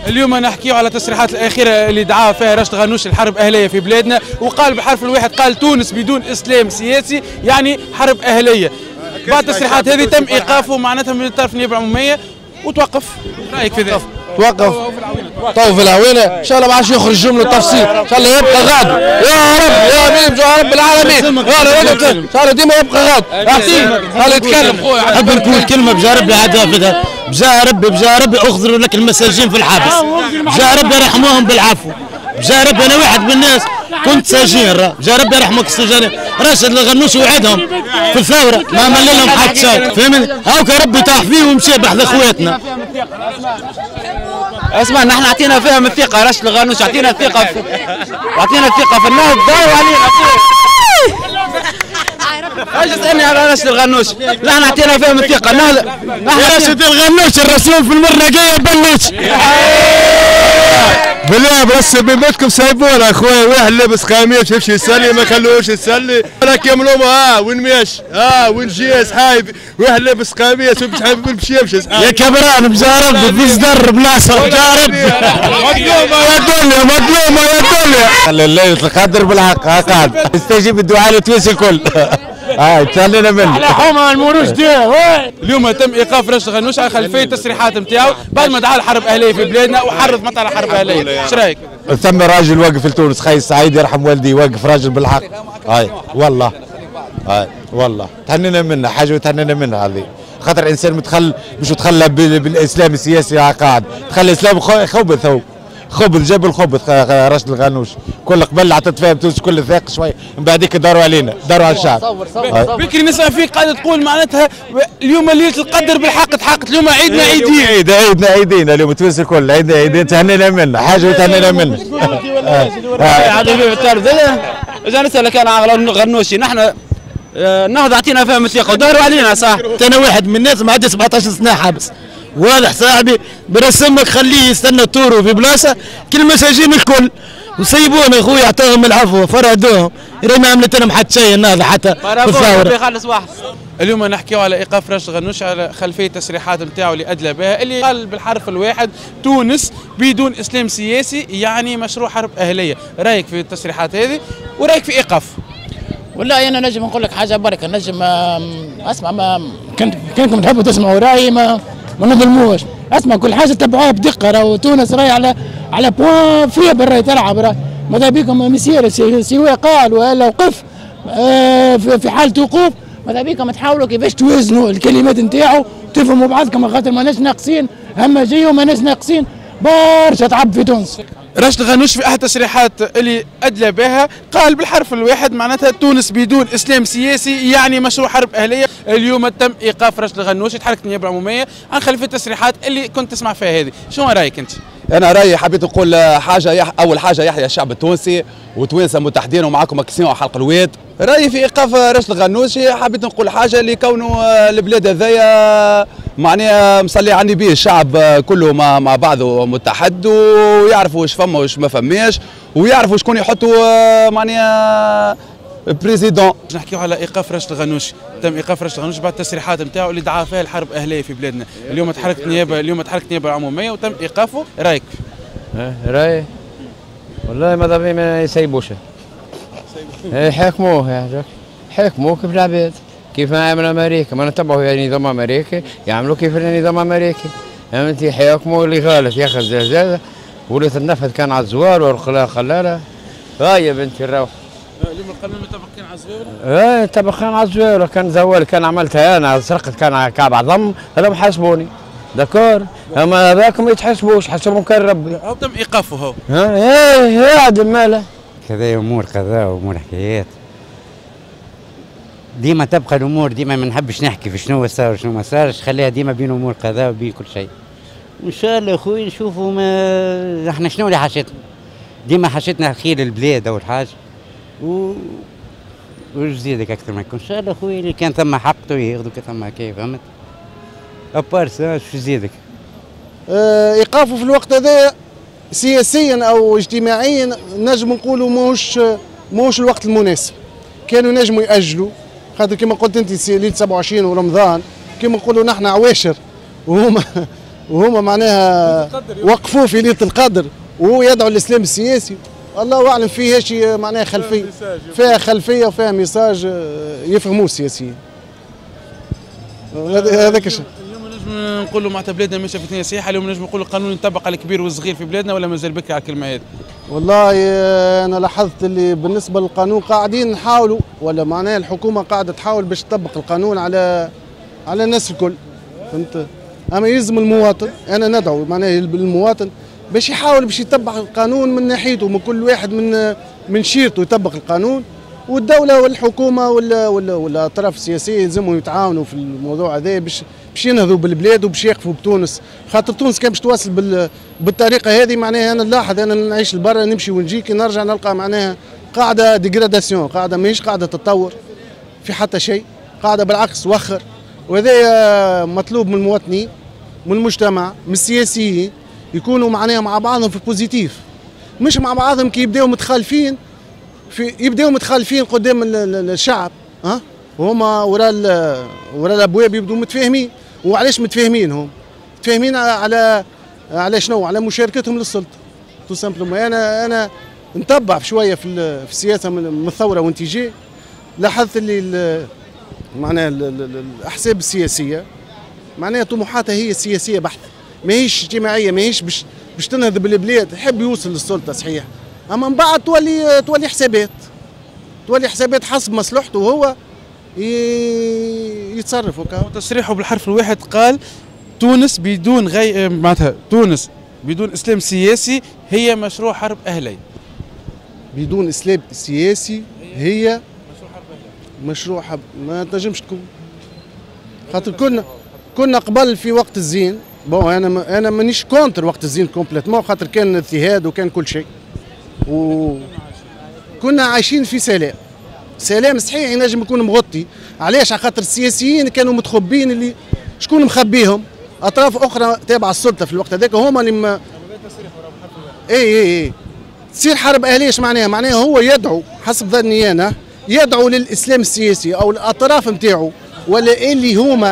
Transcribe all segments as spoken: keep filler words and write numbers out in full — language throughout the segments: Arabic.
اليوم نحكيو على التصريحات الأخيرة اللي دعاها فيها راشد غنوش الحرب أهلية في بلادنا، وقال بالحرف الواحد قال تونس بدون إسلام سياسي يعني حرب أهلية. بعد التصريحات هذه تم إيقافه معناتها من طرف النيابة العمومية وتوقف. رأيك في ذلك؟ توقف تو في العوينه ان شاء الله ما عادش يخرج جمله تفصيل، ان شاء الله يبقى غادي يا رب يا حبيب يا رب العالمين، ان شاء الله ديما يبقى غادي. احسن خليه يتكلم خويا. نحب نقول كلمه بجا ربي عدافتها، بجا ربي بجا ربي اخذروا لك المساجين في الحبس، بجا ربي يرحموهم بالعفو، بجا ربي انا واحد من الناس كنت سجين، بجا ربي يرحمك السجناء. راشد الغنوش وعدهم في الثوره ما مل لهم حتى شيء، فهمني؟ هاكا ربي طاح فيه ومشى بحذا خواتنا. اسمع نحن اعطينا فيها من الثقه، راشد الغنوش اعطينا الثقه في... اعطينا الثقه في النهضه وعلينا ايش تسالني على راشد الغنوش؟ نحن اعطينا فيها من الثقه النهضه. راشد الغنوش الرسول في المرنقيه بلوش بالله بس بيتكم سايبونا اخويا، واحد لابس قميص يمشي يصلي ما خلوش يصلي، لك يا ملومه ها وين ماشي ها وين جي صحايبي، واحد لابس قميص ومش يمشي صحايبي يا كبران بجا ربي في صدر بلاصه بجا ربي مظلومه يا دنيا مظلومه يا دنيا. خلي ليله القدر بالحق ها قاعد يستجيب الدعاء لتونس الكل. هاي تسلينا منه على حومه المروج دي. اليوم تم ايقاف راشد غنوش على خلفيه التصريحات نتاعو بعد ما دعا الحرب اهليه في بلادنا وحرض مطلع على حرب اهليه. ايش رايك؟ ثم راجل واقف لتونس خي السعيد يرحم والدي، واقف راجل بالحق. هاي والله هاي والله تهنينا منه حاجه وتهنينا منه هذه، خاطر انسان متخل مش متخلى بالاسلام السياسي قاعد تخلي الاسلام خبث هو خبث جاب الخبث راشد الغنوش كل قبل عطت فيها بتونس كل ثاق شوي من بعديك داروا علينا داروا على الشعب. بكري نسمع فيك قاعده تقول معناتها اليوم ليله القدر بالحق تحققت، اليوم عيدنا عيدين عيد عيدنا عيدين اليوم تونس الكل عيدنا عيدين تهنينا منه حاجه وتهنينا منه. اذا نسالك انا على غنوشي نحن النهضه اعطينا فيها الثقه وداروا علينا صح. انا واحد من الناس ما عندي سبعطاش سنه حبس، واضح صاحبي برسمك خليه يستنى طوره في بلاصه كل المساجين الكل وسيبونا اخويا اعطاهم العفو فرادوهم راه ما عملت لهم حتى شيء النهضه حتى في الثوره. اليوم نحكيو على ايقاف راشد غنوش على خلفيه التصريحات نتاعو اللي ادلى بها، اللي قال بالحرف الواحد تونس بدون اسلام سياسي يعني مشروع حرب اهليه. رايك في التصريحات هذه ورايك في ايقاف؟ والله انا نجم نقول لك حاجه بركه، نجم اسمع ما كنتم تحبوا تسمعوا رايي ما ما نظلموش، اسمع كل حاجه تبعوها بدقه. راهو تونس راهي على على بوان فيبر راهي تلعب، راهي ماذا بيكم مسير سواء قال ولا وقف آه في حاله وقوف، ماذا بيكم تحاولوا كيفاش توازنوا الكلمات نتاعو تفهموا بعضكم، خاطر ماناش ناقصين همجيه وماناش ناقصين برشا تعب في تونس. راشد غنوش في احد التصريحات اللي ادلى بها قال بالحرف الواحد معناتها تونس بدون اسلام سياسي يعني مشروع حرب اهليه. اليوم تم ايقاف راشد غنوش، تحركت النيابه العموميه عن خلفيه التصريحات اللي كنت تسمع فيها هذه. شنو رايك انت؟ انا رايي حبيت نقول حاجه يح... اول حاجه يحيى الشعب التونسي وتوانسه متحدين ومعاكم مكسين وحلق الواد. رايي في ايقاف راشد الغنوشي حبيت نقول حاجه اللي كونه البلاد هذايا معناها مصلي على النبي، الشعب كله مع, مع بعضه متحد ويعرفوا واش فما واش ما فماش ويعرفوا شكون يحطوا معناها بريزيدون. نحكيو على ايقاف راشد الغنوشي، تم ايقاف راشد الغنوشي بعد التصريحات نتاعو اللي دعا فيها الحرب اهليه في بلادنا. اليوم تحركت النيابه اليوم تحركت النيابه العموميه وتم ايقافه. رايك؟ رايي والله ماذا بي ما يسيبوش يحاكموه يا حاكموه كيف العباد كيف ما عمل امريكا، ما نتبعوا نظام امريكي يعملوا كيف النظام الامريكي، فهمتي؟ يحاكموا اللي غلط ياخذ زلزال ولات النفذ كان على الزوار والخلاله خلاله. هاي يا بنتي الروح اليوم القانون متفقين على الزوار؟ ايه متفقين على الزوار، كان زوال كان عملتها انا سرقت كان كعب عظم هذا حاسبوني دكور، اما هذاك ما يتحسبوش حسبهم كان ربي. هو تم ايقافه هو. ها ايه عدم ماله كذا امور كذا وامور حكايات ديما تبقى الامور ديما ما نحبش نحكي في شنو صار وشنو ما صارش، خليها ديما بين امور كذا وبين كل شيء. وان شاء الله اخوي نشوفوا ما احنا شنو اللي حاجتنا ديما حاجتنا خير البلاد اول حاجه و وش زيدك اكثر ما يكون. ان شاء الله اخوي اللي كان ثم حقته ياخذوا كثم كيف فهمت ابارس شو زيدك. اه ايقافه في الوقت هذا سياسيا او اجتماعيا نجم نقولوا موش موش الوقت المناسب، كانوا نجموا ياجلوا خاطر كما قلت انت ليله سبعة وعشرين ورمضان كما نقولوا نحن عواشر وهما وهما معناها وقفوه في ليله القدر وهو يدعو الاسلام السياسي. الله اعلم فيها شيء معناها خلفيه، فيها خلفيه وفيها ميساج يفهموه السياسيين. هذاك الشيء. اليوم نجم نقولوا معناتها بلادنا ماشيه في ثنيه صحيحه، اليوم نجم نقولوا القانون ينطبق على الكبير والصغير في بلادنا ولا مازال بكري على الكلمه هذه؟ والله انا لاحظت اللي بالنسبه للقانون قاعدين نحاولوا، ولا معناها الحكومه قاعده تحاول باش تطبق القانون على على الناس الكل، فهمت؟ اما يلزم المواطن، انا ندعو معناها المواطن باش يحاول باش يطبق القانون من ناحيته، من كل واحد من من شيرته يطبق القانون، والدوله والحكومه ولا ولا ولا الاطراف السياسيه يلزمهم يتعاونوا في الموضوع هذا باش باش ينهضوا بالبلاد وباش يقفوا بتونس، خاطر تونس كان باش تواصل بال بالطريقه هذه معناها انا نلاحظ انا نعيش لبرا نمشي ونجي كي نرجع نلقى معناها قاعده ديغراداسيون، قاعده ماهيش قاعده تتطور في حتى شيء، قاعده بالعكس وخر، وهذا مطلوب من المواطنين من المجتمع من السياسيين يكونوا معناها مع بعضهم في البوزيتيف، مش مع بعضهم كي يبداو متخالفين في يبداو متخالفين قدام الشعب ها وهما وراء وراء الابواب يبدوا متفاهمين. وعلاش متفاهمين؟ هم متفاهمين على على شنو؟ على مشاركتهم للسلطه تو سامبلومون. انا انا نتبع شويه في في السياسه من الثوره وانت جاي، لاحظت اللي معناها الاحزاب السياسيه معناها طموحاتها هي سياسيه بحته، ماهيش اجتماعيه، ماهيش باش باش تنهض بالبلاد، يحب يوصل للسلطه صحيح، اما من بعد تولي تولي حسابات تولي حسابات حسب مصلحته وهو يتصرف هكا. تصريحه بالحرف الواحد قال تونس بدون غي معناتها تونس بدون اسلام سياسي هي مشروع حرب اهليه. بدون اسلام سياسي هي مشروع حرب، ما تنجمش تكون، خاطر كنا كنا قبل في وقت الزين، بون انا انا مانيش كونتر وقت الزين كومبليتمون، خاطر كان اضطهاد وكان كل شيء وكنا عايشين في سلام. سلام صحيح ينجم يكون مغطي، علاش؟ على خاطر السياسيين كانوا متخبين، اللي شكون مخبيهم؟ اطراف اخرى تابعه السلطه في الوقت هذاك هما اللي ما اي اي اي تصير حرب اهليه. ايش معناها؟ معناها هو يدعو حسب ظني انا يدعو للاسلام السياسي او الاطراف نتاعو ولا اللي هما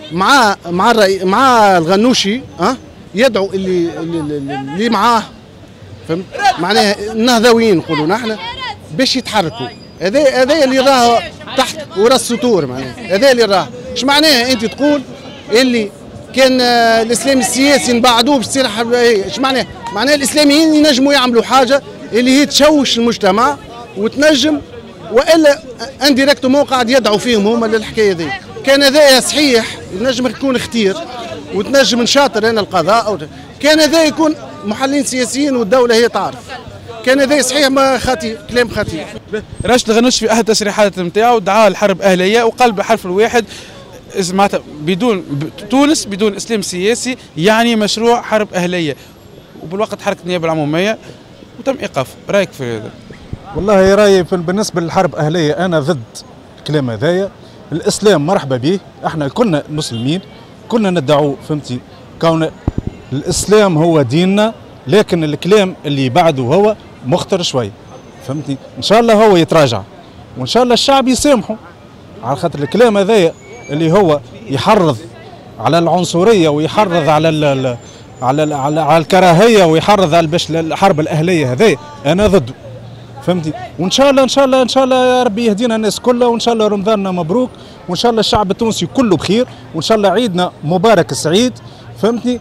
مع مع الرأي مع الغنوشي ها أه؟ يدعو اللي اللي, اللي معاه، فهمت؟ معناها النهضويين نقولوا نحن باش يتحركوا. هذا هذا اللي راه تحت ورا السطور، معناها هذا اللي راه. ايش معناها انت تقول اللي كان الاسلام السياسي نبعدوه باش تصير حرب؟ ايش معناها؟ معناها الاسلاميين ينجموا يعملوا حاجه اللي هي تشوش المجتمع وتنجم، والا انديريكتومون قاعد يدعوا فيهم هما للحكايه ذي. كان هذا صحيح ينجم يكون اختير وتنجم نشاطر انا القضاء، أو كان هذا يكون محللين سياسيين والدوله هي تعرف. كان هذا صحيح ما خطير، كلام خطير. راشد الغنوشي في احد التصريحات نتاعو دعا الحرب اهليه وقال بالحرف الواحد معناتها بدون تونس بدون اسلام سياسي يعني مشروع حرب اهليه، وبالوقت حركه النيابه العموميه وتم ايقافه. رايك في هذا؟ والله رايي بالنسبه للحرب اهليه انا ضد الكلام هذايا. الاسلام مرحبا به، احنا كنا مسلمين كنا ندعو، فهمتي، كون الاسلام هو ديننا، لكن الكلام اللي بعده هو مخطر شوي، فهمتني؟ ان شاء الله هو يتراجع وان شاء الله الشعب يسامحه، على خاطر الكلام هذايا اللي هو يحرض على العنصريه ويحرض على ال على ال على, على الكراهيه ويحرض على باش الحرب الاهليه هذايا انا ضده، فهمتي؟ وان شاء الله ان شاء الله ان شاء الله يا ربي يهدينا الناس كلها، وان شاء الله رمضاننا مبروك، وان شاء الله الشعب التونسي كله بخير، وان شاء الله عيدنا مبارك سعيد، فهمتني؟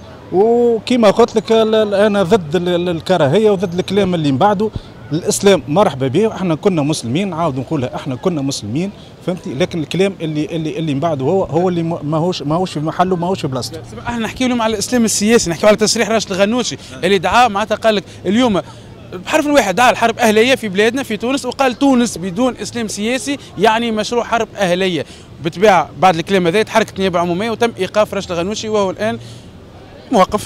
وكما قلت لك انا ضد الكراهيه وضد الكلام اللي من بعده. الاسلام مرحبا به، احنا كنا مسلمين، عاود نقولها احنا كنا مسلمين، فهمتي؟ لكن الكلام اللي اللي اللي من بعده هو هو اللي ماهوش ماهوش في محله، ماهوش في بلاصته. احنا نحكيو اليوم على الاسلام السياسي، نحكيو على تصريح راشد الغنوشي اللي دعا معناتها قال لك اليوم بحرف الواحد دعا الحرب اهليه في بلادنا في تونس، وقال تونس بدون اسلام سياسي يعني مشروع حرب اهليه. بالطبيعه بعد الكلام هذا تحركت النيابه العموميه وتم ايقاف راشد الغنوشي وهو الان موقف.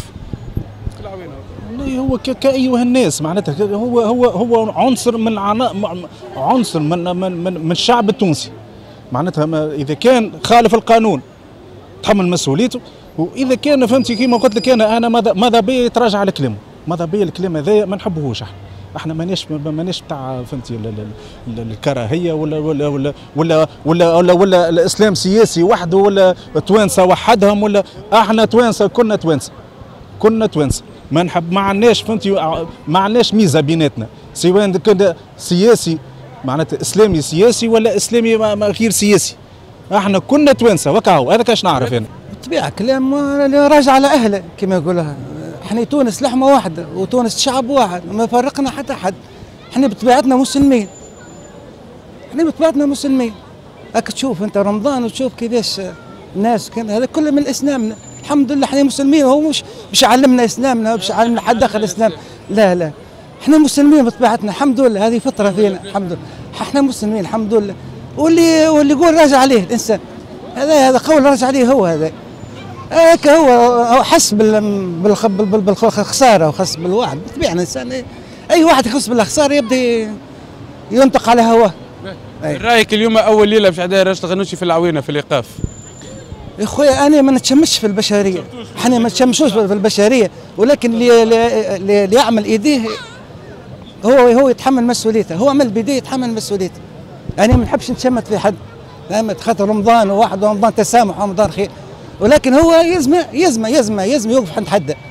والله هو كأيها الناس معناتها هو هو هو عنصر من عنصر من من من, من الشعب التونسي، معناتها اذا كان خالف القانون تحمل مسؤوليته، واذا كان فهمتي كيما قلت لك انا انا ماذا ماذا بيا يتراجع على كلامه، ماذا بيا الكلام هذايا ما نحبوهوش. احنا احنا ماناش ماناش بتاع فهمتي الكراهيه ولا ولا ولا ولا ولا ولا, ولا الاسلام سياسي وحده ولا توانسه وحدهم، ولا احنا توانسه كنا توانسه، كنا توانسه ما نحب ما عندناش فهمتي ما عندناش ميزه بيناتنا سواء كان سياسي معناتها اسلامي سياسي ولا اسلامي غير سياسي احنا كنا توانسه وكاو هذا كاش نعرف انا بالطبيعه كلام راجع على اهله كما يقولها احنا تونس لحمه واحده وتونس شعب واحد ما فرقنا حتى حد احنا بطبيعتنا مسلمين احنا بطبيعتنا مسلمين هاك تشوف انت رمضان وتشوف كيفاش الناس كان هذا كله من اسلامنا الحمد لله احنا مسلمين هو مش مش علمنا اسلامنا مش علمنا حد دخل اسلام لا لا احنا مسلمين بطبيعتنا الحمد لله هذه فطره فينا الحمد لله احنا مسلمين الحمد لله واللي واللي يقول راجع عليه الانسان هذا هذا قول راجع عليه هو هذا هيك هو هو حس بالخساره وخس بالواحد بالطبيعه الانسان اي واحد يحس بالخساره يبدا ينطق على هواه. رايك اليوم اول ليله في عدايه راشد الغنوشي في العوينه في الايقاف؟ يا خويا انا ما نتشمش في البشريه احنا ما نتشمشوش في البشريه ولكن اللي اللي يعمل ايديه هو هو يتحمل مسؤوليته هو عمل بيديه يتحمل مسؤوليته. انا ما نحبش نتشمت في حد فهمت خاطر رمضان وواحد رمضان تسامح ورمضان خير ولكن هو يزمه يزمه يزمه يزمه يوقف عند حد